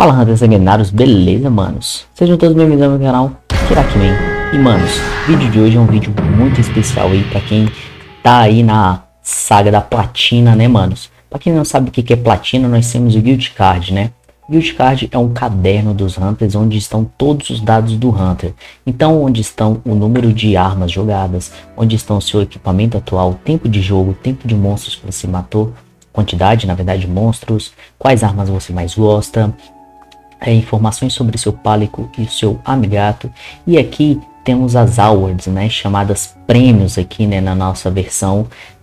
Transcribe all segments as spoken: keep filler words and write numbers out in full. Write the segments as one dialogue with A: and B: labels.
A: Fala, Hunters sanguinários, beleza, manos? Sejam todos bem-vindos ao meu canal, Kirakman. E, manos, o vídeo de hoje é um vídeo muito especial aí pra quem tá aí na saga da platina, né, manos? Pra quem não sabe o que é platina, nós temos o Guild Card, né? O Guild Card é um caderno dos Hunters onde estão todos os dados do Hunter. Então, onde estão o número de armas jogadas, onde estão o seu equipamento atual, tempo de jogo, tempo de monstros que você matou, quantidade, na verdade, de monstros, quais armas você mais gosta, é, informações sobre seu pálico e seu amigato. E aqui temos as awards, né, chamadas prêmios aqui, né, na nossa versão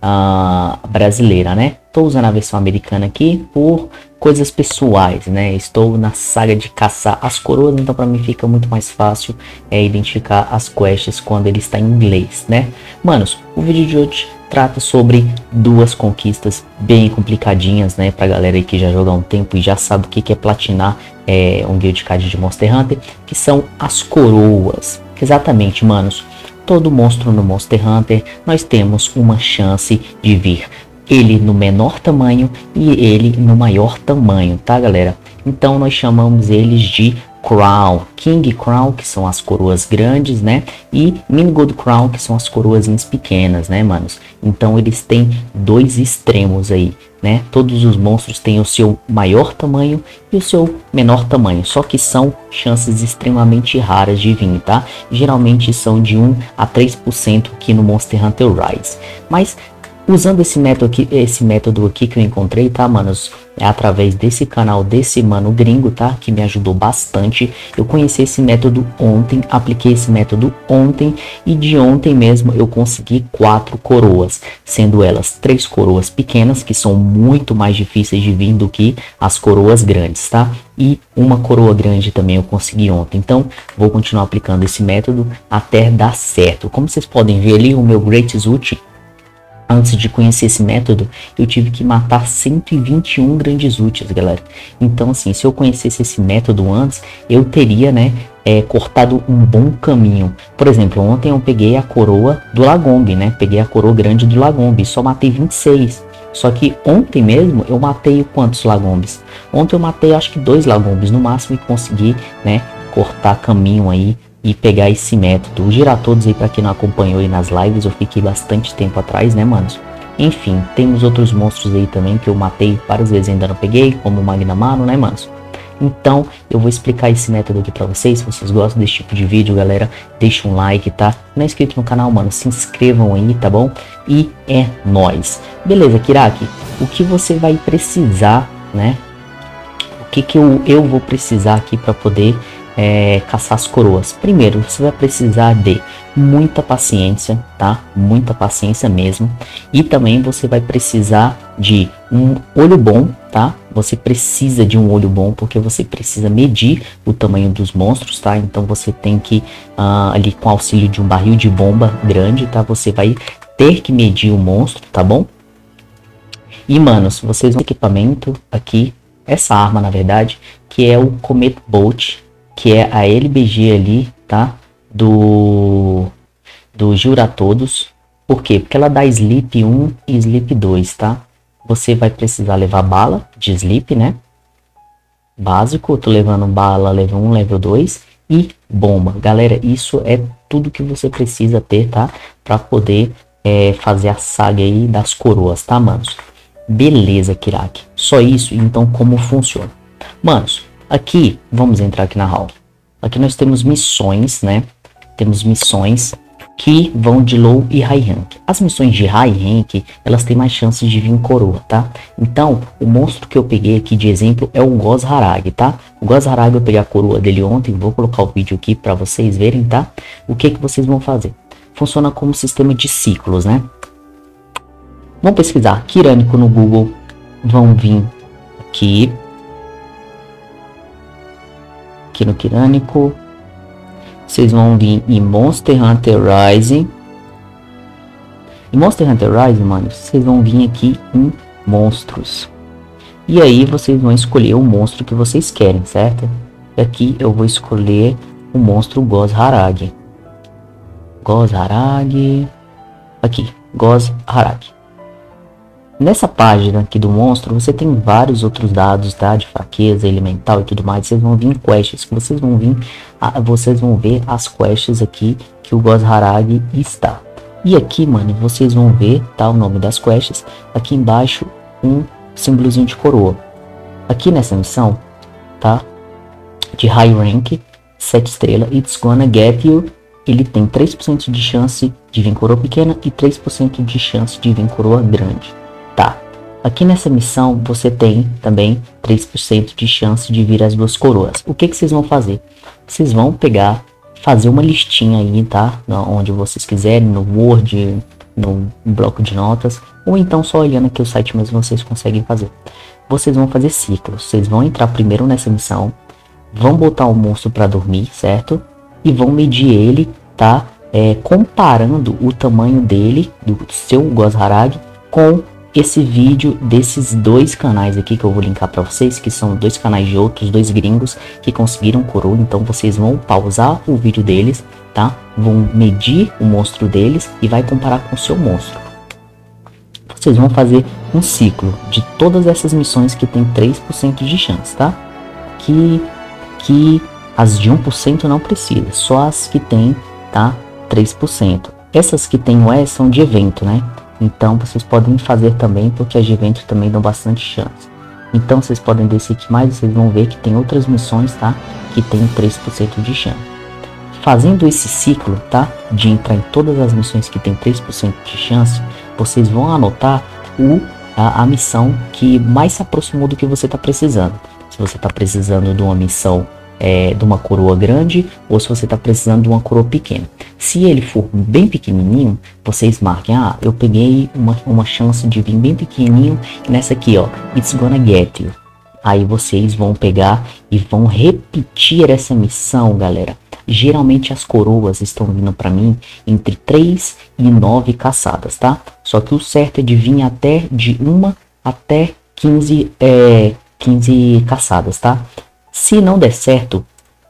A: uh, brasileira, né? Estou usando a versão americana aqui por coisas pessoais, né? Estou na saga de caçar as coroas, então para mim fica muito mais fácil é, identificar as quests quando ele está em inglês, né? Manos, o vídeo de hoje trata sobre duas conquistas bem complicadinhas, né? Pra galera aí que já joga há um tempo e já sabe o que que é platinar é, um Guild Card de Monster Hunter, que são as coroas. Exatamente, manos. Todo monstro no Monster Hunter, nós temos uma chance de vir ele no menor tamanho e ele no maior tamanho, tá, galera? Então nós chamamos eles de Crown, King Crown, que são as coroas grandes, né? E Mini Gold Crown, que são as coroazinhas pequenas, né, manos? Então eles têm dois extremos aí, né? Todos os monstros têm o seu maior tamanho e o seu menor tamanho, só que são chances extremamente raras de vir, tá? Geralmente são de um a três por cento aqui no Monster Hunter Rise. Mas usando esse método aqui, esse método aqui que eu encontrei, tá, manos? É através desse canal desse mano gringo, tá? Que me ajudou bastante. Eu conheci esse método ontem, apliquei esse método ontem e de ontem mesmo eu consegui quatro coroas, sendo elas três coroas pequenas, que são muito mais difíceis de vir do que as coroas grandes, tá? E uma coroa grande também eu consegui ontem. Então vou continuar aplicando esse método até dar certo. Como vocês podem ver ali, o meu Great Zut, antes de conhecer esse método, eu tive que matar cento e vinte e um grandes úteis, galera. Então, assim, se eu conhecesse esse método antes, eu teria, né, é, cortado um bom caminho. Por exemplo, ontem eu peguei a coroa do Lagombi, né? Peguei a coroa grande do Lagombi, só matei vinte e seis. Só que ontem mesmo eu matei quantos Lagombis? Ontem eu matei acho que dois Lagombis no máximo e consegui, né, cortar caminho aí e pegar esse método. O Giratodos aí, para quem não acompanhou aí nas lives, eu fiquei bastante tempo atrás, né, manos? Enfim, temos outros monstros aí também que eu matei várias vezes e ainda não peguei, como o Magnamaro, né, manos? Então, eu vou explicar esse método aqui pra vocês. Se vocês gostam desse tipo de vídeo, galera, deixa um like, tá? Não é inscrito no canal, mano, se inscrevam aí, tá bom? E é nóis. Beleza, Kirak, o que você vai precisar, né? O que que eu, eu vou precisar aqui pra poder É, caçar as coroas? Primeiro, você vai precisar de muita paciência, tá? Muita paciência mesmo. E também você vai precisar de um olho bom, tá? Você precisa de um olho bom porque você precisa medir o tamanho dos monstros, tá? Então você tem que uh, ali com auxílio de um barril de bomba grande, tá? Você vai ter que medir o monstro, tá bom? E, manos, vocês vão ter equipamento aqui, essa arma na verdade, que é o Comet Bolt, que é a L B G ali, tá? Do do Giratodos. Por quê? Porque ela dá Sleep um e Sleep dois, tá? Você vai precisar levar bala de Sleep, né? Básico, eu tô levando bala level um, level dois e bomba. Galera, isso é tudo que você precisa ter, tá? Pra poder é, fazer a saga aí das coroas, tá, manos? Beleza, Kirak. Só isso, então como funciona? Manos, aqui, vamos entrar aqui na hall. Aqui nós temos missões, né? Temos missões que vão de low e high rank. As missões de high rank, elas têm mais chances de vir coroa, tá? Então, o monstro que eu peguei aqui de exemplo é o Gozharag, tá? O Gozharag eu peguei a coroa dele ontem, vou colocar o vídeo aqui para vocês verem, tá? O que que vocês vão fazer? Funciona como sistema de ciclos, né? Vão pesquisar Kirânico no Google, vão vir aqui aqui no Kirânico, vocês vão vir em Monster Hunter Rise. Em Monster Hunter Rise, mano, vocês vão vir aqui em monstros. E aí vocês vão escolher o monstro que vocês querem, certo? E aqui eu vou escolher o monstro Gozharag. Gozharag. Aqui, Gozharag. Nessa página aqui do monstro, você tem vários outros dados, tá? De fraqueza, elemental e tudo mais. Vocês vão vir em quests, que vocês vão vir, a, vocês vão ver as quests aqui que o Gosharag está. E aqui, mano, vocês vão ver, tá? O nome das quests. Aqui embaixo, um símbolozinho de coroa. Aqui nessa missão, tá? De high rank, sete estrelas, it's gonna get you. Ele tem três por cento de chance de vir coroa pequena e três por cento de chance de vir coroa grande. Tá, aqui nessa missão você tem também três por cento de chance de vir as duas coroas. O que que vocês vão fazer? Vocês vão pegar, fazer uma listinha aí, tá? Onde vocês quiserem, no Word, no bloco de notas, ou então só olhando aqui o site mesmo vocês conseguem fazer. Vocês vão fazer ciclos, vocês vão entrar primeiro nessa missão, vão botar o monstro para dormir, certo? E vão medir ele, tá? É, comparando o tamanho dele, do seu Gosharag, com esse vídeo desses dois canais aqui que eu vou linkar para vocês, que são dois canais de outros dois gringos que conseguiram coroa. Então vocês vão pausar o vídeo deles, tá? Vão medir o monstro deles e vai comparar com o seu monstro. Vocês vão fazer um ciclo de todas essas missões que tem três por cento de chance, tá? Que que as de um por cento não precisa, só as que tem, tá? três por cento. Essas que tem o E são de evento, né? Então vocês podem fazer também, porque as de evento também dão bastante chance. Então vocês podem descer aqui mais, vocês vão ver que tem outras missões, tá? Que tem três por cento de chance. Fazendo esse ciclo, tá? De entrar em todas as missões que tem três por cento de chance, vocês vão anotar o, a, a missão que mais se aproximou do que você está precisando. Se você está precisando de uma missão é, de uma coroa grande, ou se você está precisando de uma coroa pequena. Se ele for bem pequenininho, vocês marquem, ah, eu peguei uma, uma chance de vir bem pequenininho nessa aqui, ó, it's gonna get you. Aí vocês vão pegar e vão repetir essa missão, galera. Geralmente as coroas estão vindo para mim entre três e nove caçadas, tá? Só que o certo é de vir até de uma até quinze, é, quinze caçadas, tá? Se não der certo,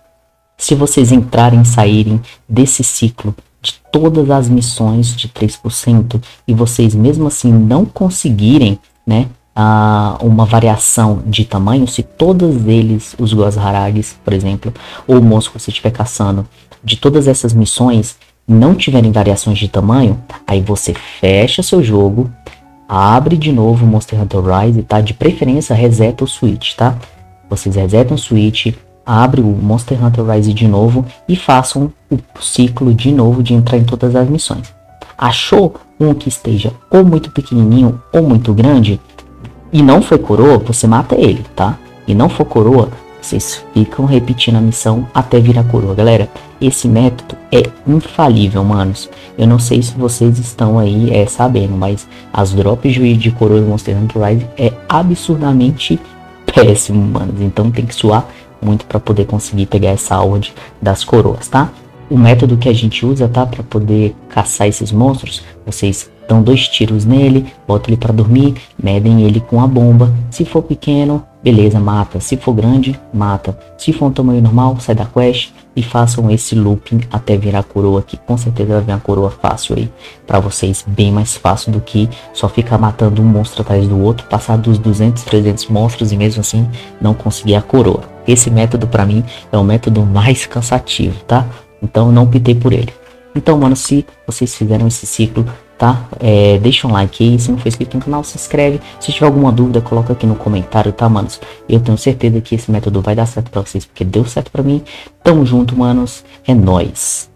A: se vocês entrarem e saírem desse ciclo de todas as missões de três por cento e vocês mesmo assim não conseguirem, né, a, uma variação de tamanho, se todos eles, os Gosharags, por exemplo, ou o monstro que você estiver caçando, de todas essas missões não tiverem variações de tamanho, aí você fecha seu jogo, abre de novo o Monster Hunter Rise, tá? De preferência reseta o switch, tá? Vocês resetam o switch, abre o Monster Hunter Rise de novo e façam o ciclo de novo de entrar em todas as missões. Achou um que esteja ou muito pequenininho ou muito grande e não foi coroa, você mata ele, tá? E não for coroa, vocês ficam repetindo a missão até virar coroa. Galera, esse método é infalível, manos. Eu não sei se vocês estão aí é, sabendo, mas as drops de, de coroa do Monster Hunter Rise é absurdamente péssimo, manos. Então tem que suar muito para poder conseguir pegar essa ordem das coroas, tá? O método que a gente usa, tá, para poder caçar esses monstros, vocês dão dois tiros nele, botam ele para dormir, medem ele com a bomba. Se for pequeno, beleza, mata. Se for grande, mata. Se for um tamanho normal, sai da quest e façam esse looping até virar coroa, que com certeza vai vir uma coroa fácil aí para vocês, bem mais fácil do que só ficar matando um monstro atrás do outro, passar dos duzentos, trezentos monstros e mesmo assim não conseguir a coroa. Esse método para mim é o método mais cansativo, tá? Então não optei por ele. Então, mano, se vocês fizeram esse ciclo, tá? É, deixa um like aí, se não for inscrito no canal, se inscreve. Se tiver alguma dúvida, coloca aqui no comentário, tá, manos? Eu tenho certeza que esse método vai dar certo pra vocês, porque deu certo pra mim. Tamo junto, manos. É nóis.